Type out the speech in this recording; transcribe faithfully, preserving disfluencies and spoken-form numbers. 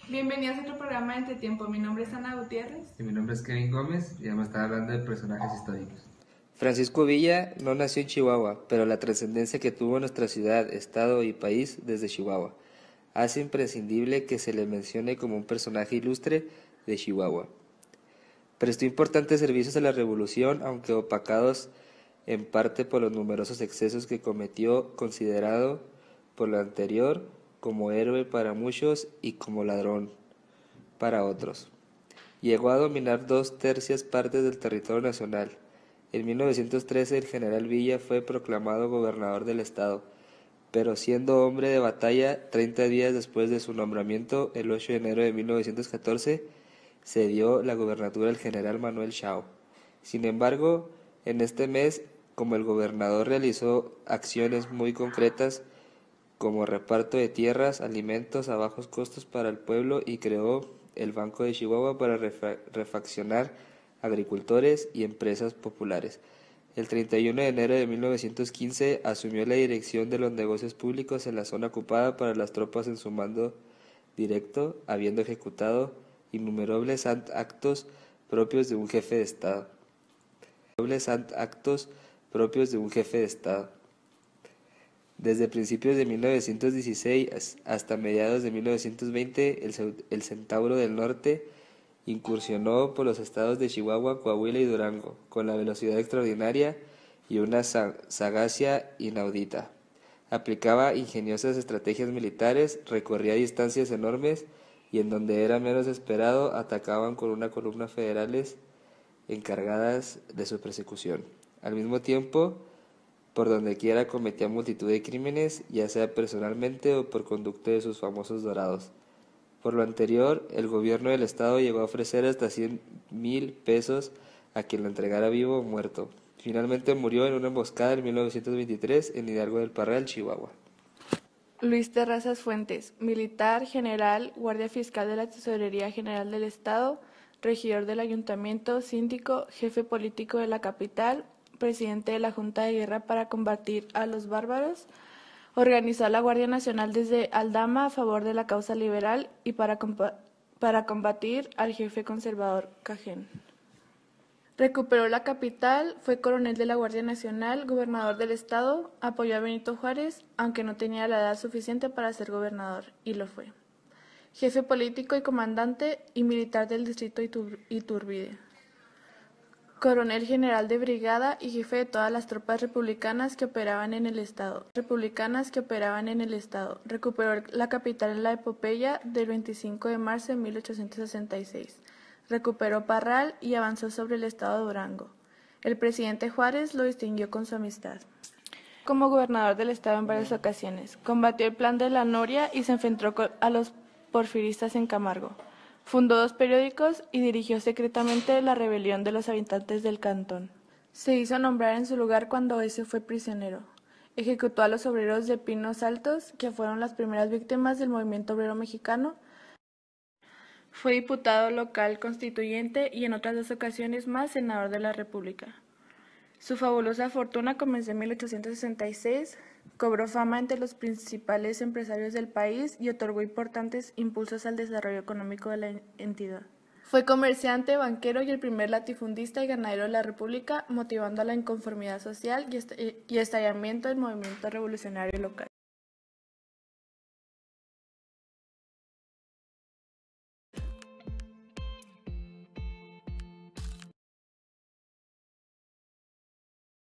Bienvenidos a otro programa de Entretiempo. Mi nombre es Ana Gutiérrez. Y mi nombre es Kevin Gómez y vamos a estar hablando de personajes históricos. Francisco Villa no nació en Chihuahua, pero la trascendencia que tuvo en nuestra ciudad, estado y país desde Chihuahua hace imprescindible que se le mencione como un personaje ilustre de Chihuahua. Prestó importantes servicios a la revolución, aunque opacados en parte por los numerosos excesos que cometió, considerado por lo anterior como héroe para muchos y como ladrón para otros. Llegó a dominar dos tercias partes del territorio nacional. En mil novecientos trece el general Villa fue proclamado gobernador del estado, pero siendo hombre de batalla, treinta días después de su nombramiento, el ocho de enero de mil novecientos catorce, se dio la gobernatura al general Manuel Chao. Sin embargo, en este mes, como el gobernador realizó acciones muy concretas, como reparto de tierras, alimentos a bajos costos para el pueblo y creó el Banco de Chihuahua para refaccionar agricultores y empresas populares. El treinta y uno de enero de mil novecientos quince asumió la dirección de los negocios públicos en la zona ocupada para las tropas en su mando directo, habiendo ejecutado innumerables actos propios de un jefe de Estado. Innumerables actos propios de un jefe de Estado. Desde principios de mil novecientos dieciséis hasta mediados de mil novecientos veinte, el, el Centauro del Norte incursionó por los estados de Chihuahua, Coahuila y Durango, con la velocidad extraordinaria y una sagacia inaudita. Aplicaba ingeniosas estrategias militares, recorría distancias enormes y en donde era menos esperado atacaban con una columna federales encargadas de su persecución. Al mismo tiempo, por donde quiera cometía multitud de crímenes, ya sea personalmente o por conducto de sus famosos dorados. Por lo anterior, el gobierno del estado llegó a ofrecer hasta cien mil pesos a quien lo entregara vivo o muerto. Finalmente murió en una emboscada en mil novecientos veintitrés en Hidalgo del Parral, Chihuahua. Luis Terrazas Fuentes, militar, general, guardia fiscal de la Tesorería General del Estado, regidor del Ayuntamiento, síndico, jefe político de la capital, presidente de la Junta de Guerra para combatir a los bárbaros. Organizó a la Guardia Nacional desde Aldama a favor de la causa liberal y para, para combatir al jefe conservador Cajén. Recuperó la capital, fue coronel de la Guardia Nacional, gobernador del estado, apoyó a Benito Juárez, aunque no tenía la edad suficiente para ser gobernador, y lo fue. Jefe político y comandante y militar del distrito Itur Iturbide. Coronel general de brigada y jefe de todas las tropas republicanas que operaban en el estado. Republicanas que operaban en el estado. Recuperó la capital en la epopeya del veinticinco de marzo de mil ochocientos sesenta y seis. Recuperó Parral y avanzó sobre el estado de Durango. El presidente Juárez lo distinguió con su amistad. Como gobernador del estado en varias ocasiones. Combatió el plan de la Noria y se enfrentó a los porfiristas en Camargo. Fundó dos periódicos y dirigió secretamente la rebelión de los habitantes del cantón. Se hizo nombrar en su lugar cuando ese fue prisionero. Ejecutó a los obreros de Pinos Altos, que fueron las primeras víctimas del movimiento obrero mexicano. Fue diputado local constituyente y en otras dos ocasiones más senador de la República. Su fabulosa fortuna comenzó en mil ochocientos sesenta y seis, cobró fama entre los principales empresarios del país y otorgó importantes impulsos al desarrollo económico de la entidad. Fue comerciante, banquero y el primer latifundista y ganadero de la República, motivando a la inconformidad social y estallamiento del movimiento revolucionario local.